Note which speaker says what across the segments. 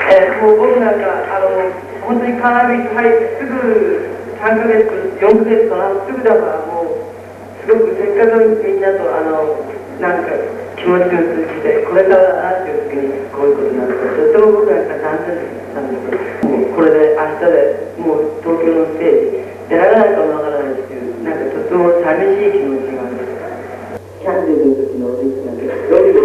Speaker 1: もう僕なんか本当にカーナビ入ってすぐ3ヶ月4ヶ月かな、すぐだからもうすごくせっかくみんなとなんか気持ちが通じて、これからなっていう時にこういうことになるととても僕なんか楽しみなんですけど、もうこれで明日でもう東京のステージ出られないかもわからないっていう、なんかとても寂しい気持ちがある。キャンディーの時のおじいちゃんです。ロビーです。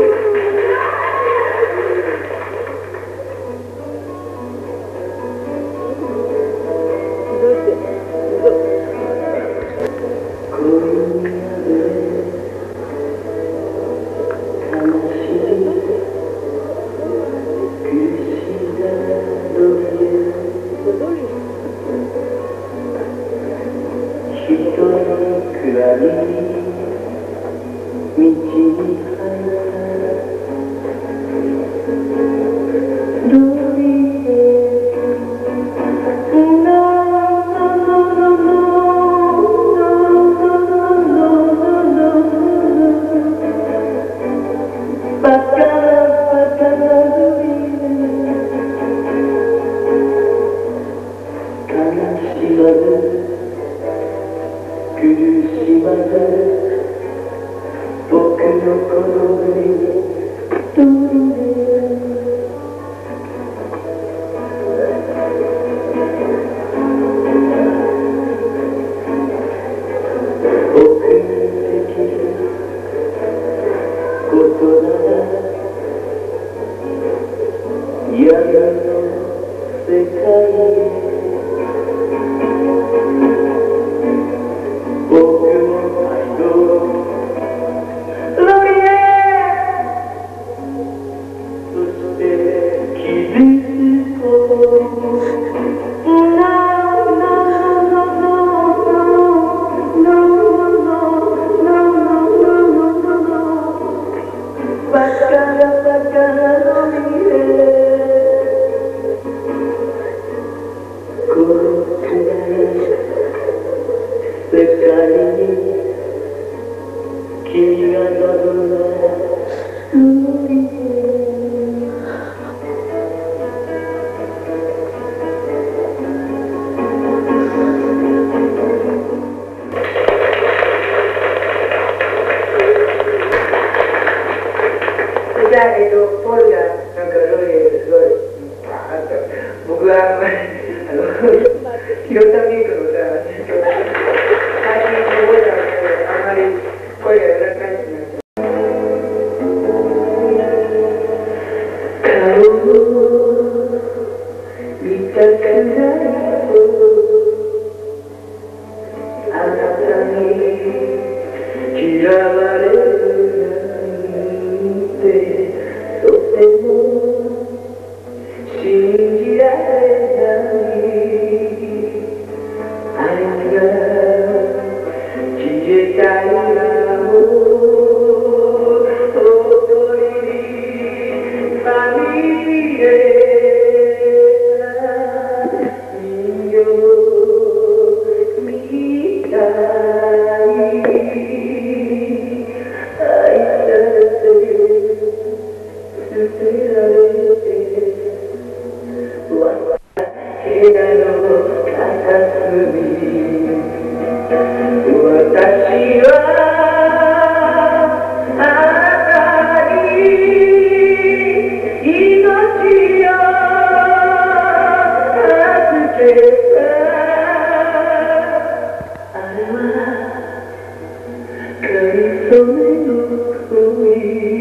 Speaker 2: Cause it's only look for me.